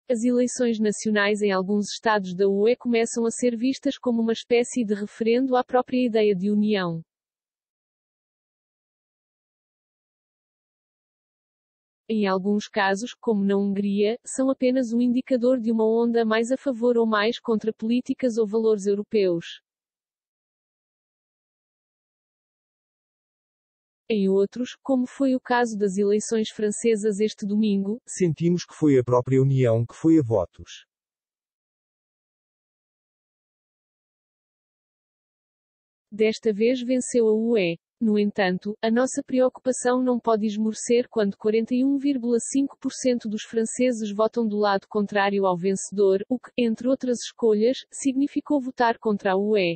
As eleições nacionais em alguns estados da UE começam a ser vistas como uma espécie de referendo à própria ideia de união. Em alguns casos, como na Hungria, são apenas um indicador de uma onda mais a favor ou mais contra políticas ou valores europeus. Em outros, como foi o caso das eleições francesas este domingo, sentimos que foi a própria União que foi a votos. Desta vez venceu a UE. No entanto, a nossa preocupação não pode esmorecer quando 41,5% dos franceses votam do lado contrário ao vencedor, o que, entre outras escolhas, significou votar contra a UE.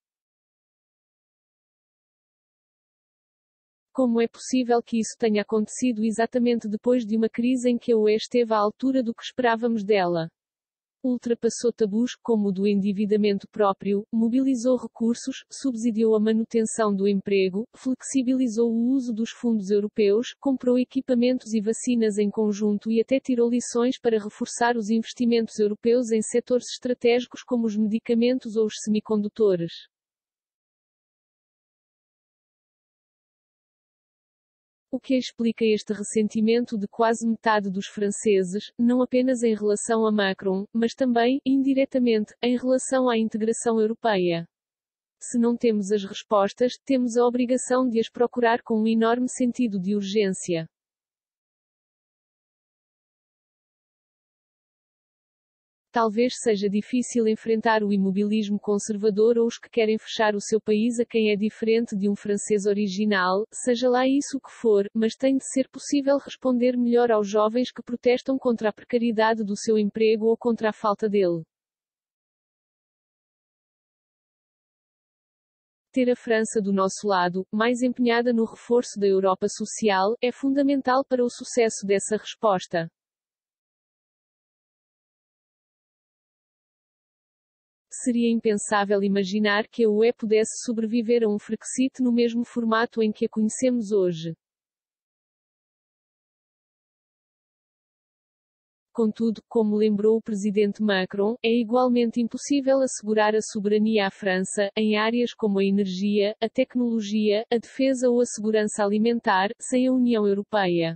Como é possível que isso tenha acontecido exatamente depois de uma crise em que a UE esteve à altura do que esperávamos dela? Ultrapassou tabus, como o do endividamento próprio, mobilizou recursos, subsidiou a manutenção do emprego, flexibilizou o uso dos fundos europeus, comprou equipamentos e vacinas em conjunto e até tirou lições para reforçar os investimentos europeus em setores estratégicos como os medicamentos ou os semicondutores. O que explica este ressentimento de quase metade dos franceses, não apenas em relação a Macron, mas também, indiretamente, em relação à integração europeia? Se não temos as respostas, temos a obrigação de as procurar com um enorme sentido de urgência. Talvez seja difícil enfrentar o imobilismo conservador ou os que querem fechar o seu país a quem é diferente de um francês original, seja lá isso o que for, mas tem de ser possível responder melhor aos jovens que protestam contra a precariedade do seu emprego ou contra a falta dele. Ter a França do nosso lado, mais empenhada no reforço da Europa social, é fundamental para o sucesso dessa resposta. Seria impensável imaginar que a UE pudesse sobreviver a um Frexit no mesmo formato em que a conhecemos hoje. Contudo, como lembrou o presidente Macron, é igualmente impossível assegurar a soberania à França, em áreas como a energia, a tecnologia, a defesa ou a segurança alimentar, sem a União Europeia.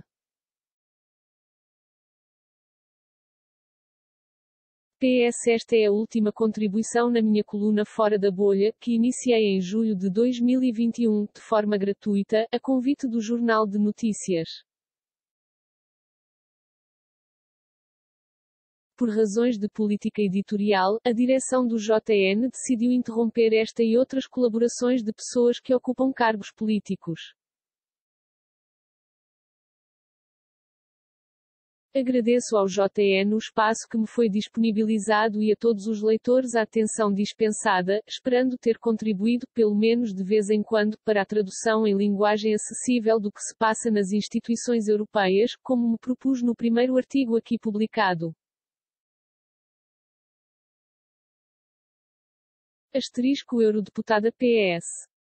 PS Esta é a última contribuição na minha coluna Fora da Bolha, que iniciei em julho de 2021, de forma gratuita, a convite do Jornal de Notícias. Por razões de política editorial, a direção do JN decidiu interromper esta e outras colaborações de pessoas que ocupam cargos políticos. Agradeço ao JN o espaço que me foi disponibilizado e a todos os leitores a atenção dispensada, esperando ter contribuído, pelo menos de vez em quando, para a tradução em linguagem acessível do que se passa nas instituições europeias, como me propus no primeiro artigo aqui publicado. Asterisco Eurodeputada PS